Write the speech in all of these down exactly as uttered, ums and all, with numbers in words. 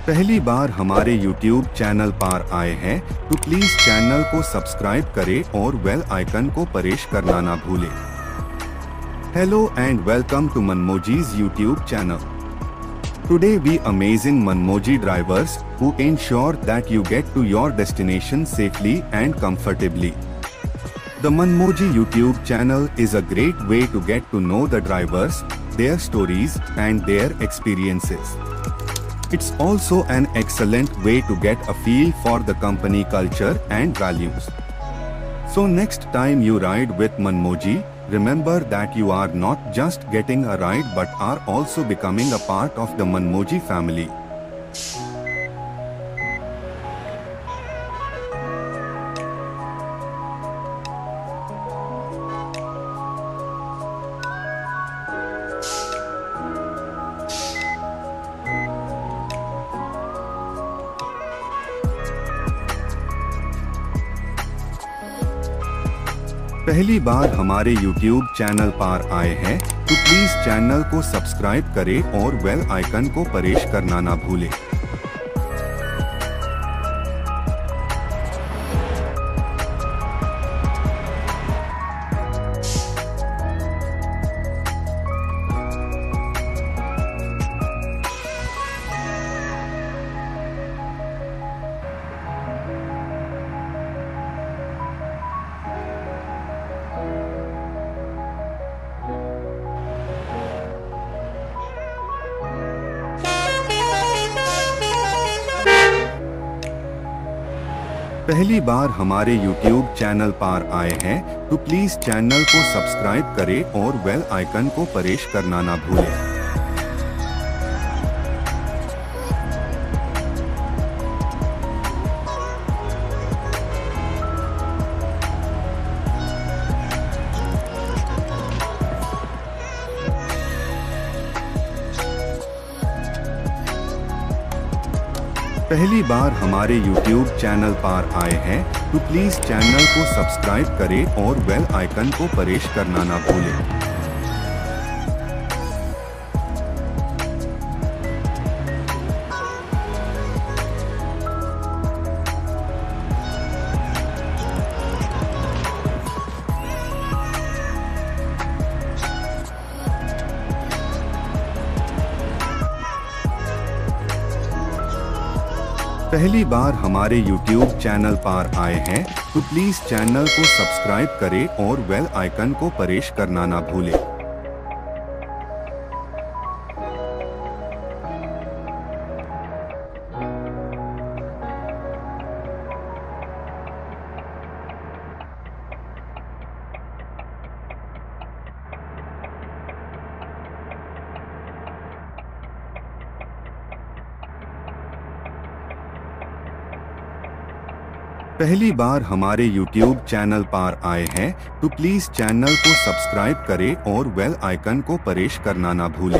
पहली बार हमारे YouTube channel पर आए हैं तो प्लीज चैनल को सब्सक्राइब करें और बेल आइकन को प्रेस करना ना भूलें। Hello and welcome to Manmoji's YouTube channel. Today we amazing Manmoji drivers who ensure that you get to your destination safely and comfortably. The Manmoji YouTube channel is a great way to get to know the drivers, their stories and their experiences. It's also an excellent way to get a feel for the company culture and values. So next time you ride with Manmoji, remember that you are not just getting a ride but are also becoming a part of the Manmoji family. पहली बार हमारे YouTube channel पर आए हैं तो please channel को subscribe करें और bell icon को प्रेस करना ना भूलें। पहली बार हमारे YouTube चैनल पर आए हैं तो प्लीज चैनल को सब्सक्राइब करें और बेल आइकन को प्रेस करना ना भूलें। पहली बार हमारे YouTube चैनल पर आए हैं तो प्लीज चैनल को सब्सक्राइब करें और बेल आइकन को प्रेस करना ना भूलें। पहली बार हमारे YouTube चैनल पर आए हैं तो प्लीज चैनल को सब्सक्राइब करें और बेल आइकन को प्रेस करना ना भूलें। पहली बार हमारे YouTube चैनल पर आए हैं तो प्लीज चैनल को सब्सक्राइब करें और बेल आइकन को प्रेस करना ना भूलें।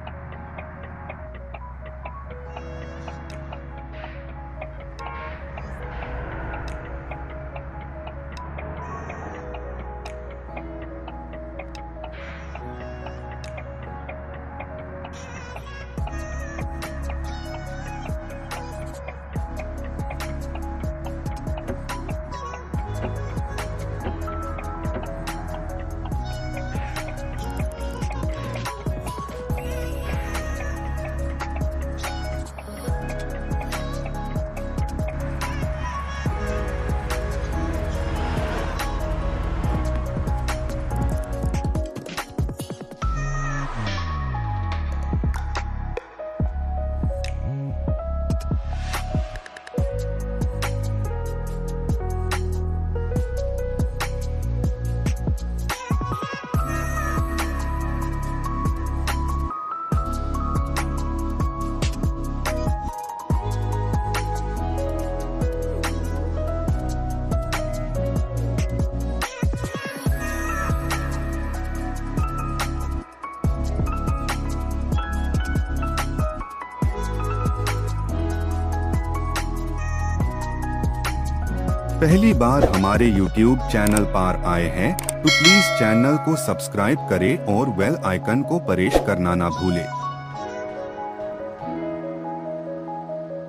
पहली बार हमारे YouTube चैनल पर आए हैं तो प्लीज चैनल को सब्सक्राइब करें और बेल आइकन को प्रेस करना ना भूलें।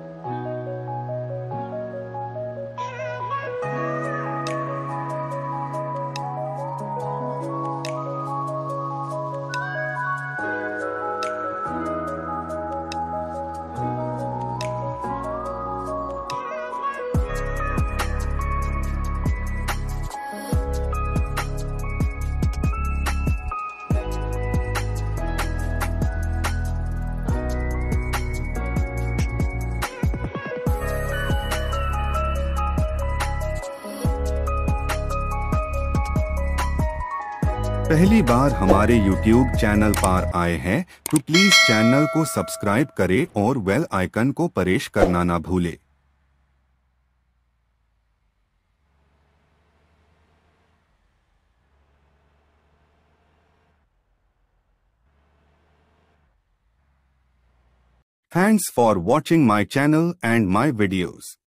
पहली बार हमारे YouTube चैनल पर आए हैं तो प्लीज चैनल को सब्सक्राइब करें और बेल आइकन को प्रेस करना ना भूलें। Thanks for watching my channel and my videos.